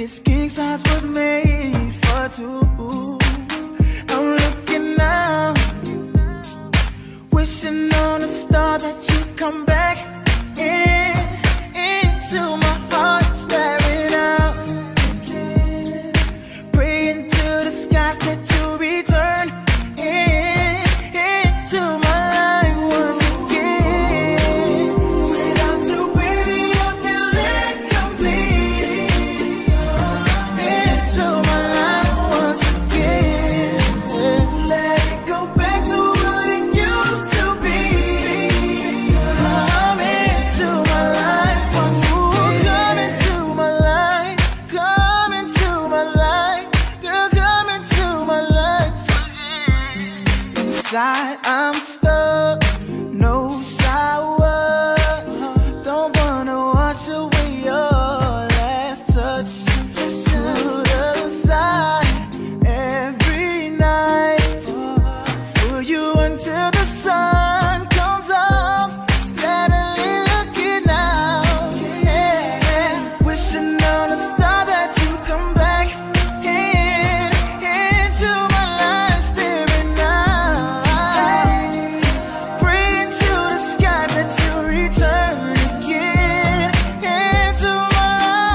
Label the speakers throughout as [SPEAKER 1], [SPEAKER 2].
[SPEAKER 1] This king size was made for two. I'm looking now, wishing on a star that you come back into my heart, staring out, praying to the skies that you return into my life once again. Without you, baby, I feel incomplete. Into my life once again. Let it go back to what it used to be. Come into my life once again. Come into my life. Come into my life. Girl, come into my life. Inside I'm stuck, no showers. Don't wanna wash away your last touch. To the side every night for you until the sun comes up. Steadily looking out, yeah. Wishing on a star that you come back into my life, staring out, praying to the sky that you return again into my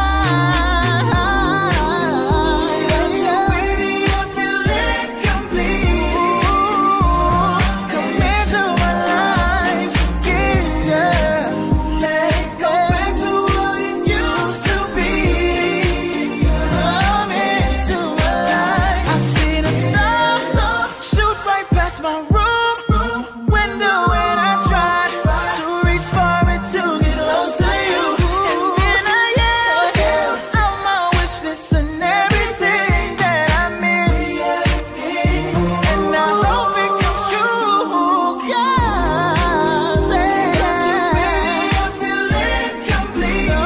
[SPEAKER 1] life. Without you, baby, I feel incomplete. Come into my life again, yeah. Let it go back to what it used to be. Come into my life. I see the stars shoot right past my room window when I try to reach for it to get close to you. And then I yell out my wish list and everything that I miss. And I hope it comes true, 'cause without you, baby, I feel incomplete. No,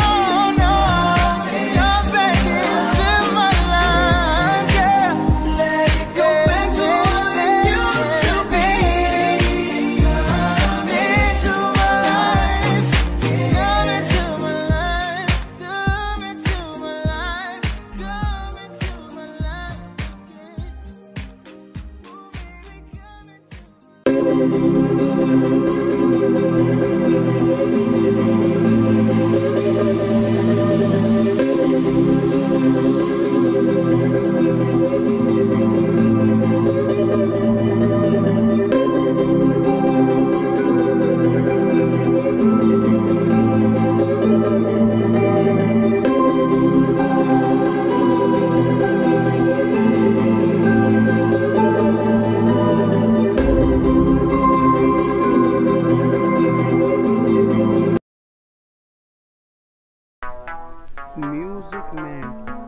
[SPEAKER 1] you're back into my life, girl. Let it go back to what it used to be. Come into my life. Come into my life. Come into my life. Come into my life.
[SPEAKER 2] Music Man.